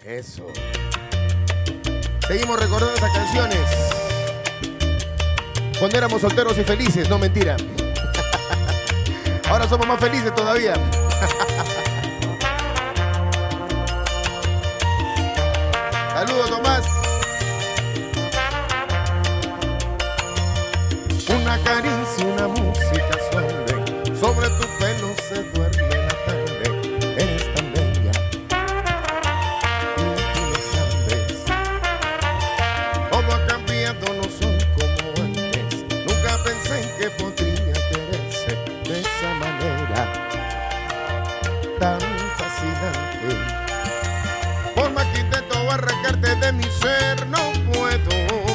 Eso. Seguimos recordando esas canciones cuando éramos solteros y felices, no mentira. Ahora somos más felices todavía. Saludos, Tomás. Una caricia, una música suave, sobre tu pelo se duerme la tarde. Eres tan bella y tú lo sabes. Todo ha cambiado, no soy como antes. Nunca pensé en que podría quererse de esa manera tan fascinante. Por más que intento arrancarte de mi ser, no puedo.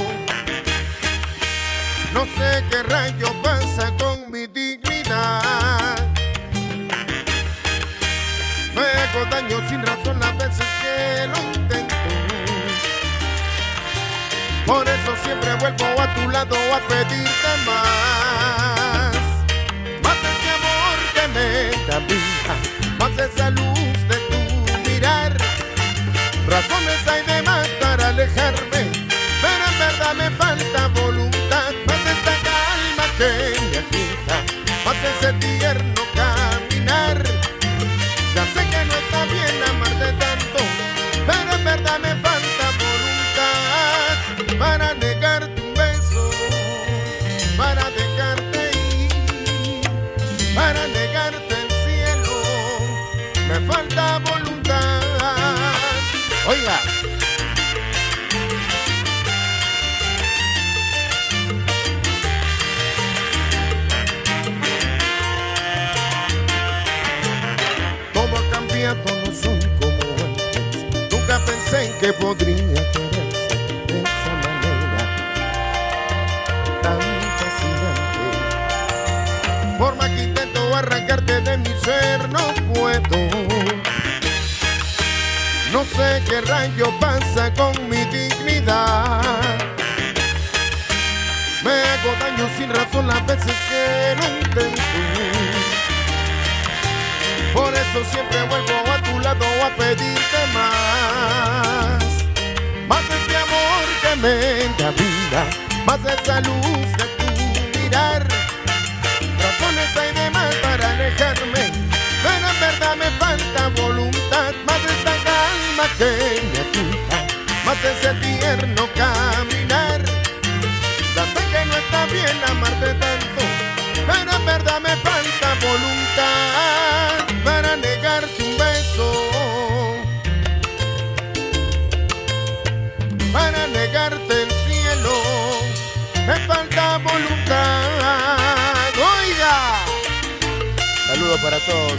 No sé qué rayo pasa con mi dignidad. Me hago daño sin razón las veces que lo intento. Por eso siempre vuelvo a tu lado a pedirte más. Más de este amor que me da vida, más de esa luz de tu mirar. Razones hay de más para alejarme, pero en verdad me falta voluntad. Más de esta calma que me agita, más de ese tierno caminar. Ya sé que no está bien amarte tanto, pero en verdad me falta voluntad para negarte un beso, para dejarte ir, para negarte el cielo. Me falta voluntad. Oiga. Todo ha cambiado, no soy como antes. Nunca pensé en que podría quererse de esa manera tan fascinante. Por más que intento arrancarte de mi ser, no puedo. No sé qué rayo pasa con mi dignidad. Me hago daño sin razón las veces que lo intento. Por eso siempre vuelvo a tu lado a pedirte más. Más de este amor que me da vida, más de esa luz de tu mirar. Razones hay de más para alejarme, pero en verdad me falta voluntad. Más de esta calma que me agita, más de ese tierno caminar. Ya sé que no está bien amarte tanto, pero en verdad me falta voluntad para negarte un beso, para negarte el cielo. Me falta voluntad. Oiga. Saludos para todos,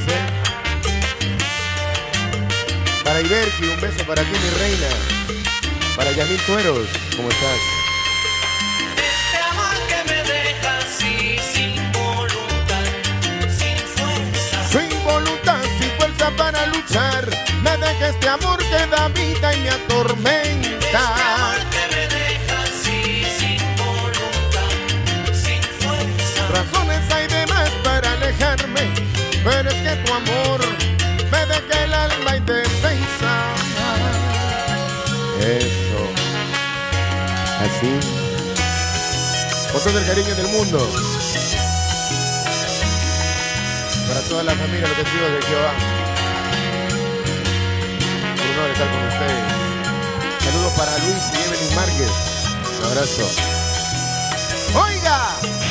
Para Iberki, un beso para ti, mi reina. Para Yamil Tueros, ¿cómo estás? Este amor que me deja así, sin voluntad, sin fuerza. Sin voluntad, sin fuerza para luchar. Me deja este amor que da vida y me atormenta. Este amor que me deja así, sin voluntad, sin fuerza. Razones hay de más para alejarme, pero es que tu amor me deja el alma indefensa. Eso. Así. Vos sos el cariño del mundo. Para toda la familia, los testigos de Jehová. Un honor estar con ustedes. Saludos para Luis y Evelyn Márquez. Un abrazo. ¡Oiga!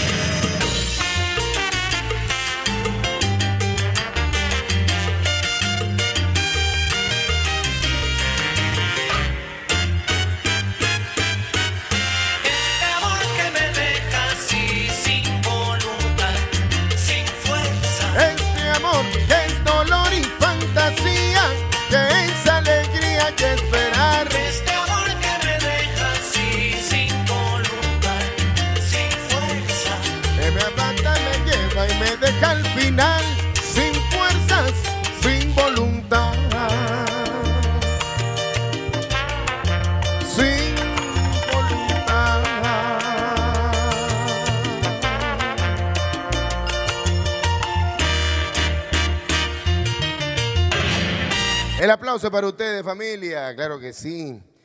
Que es dolor y fantasía, que es alegría y esperar. Este amor que me deja así, sin voluntad, sin fuerza. Que me aparta, me lleva y me deja al final, sin fuerzas, sin voluntad. Sin voluntad. El aplauso para ustedes, familia, claro que sí.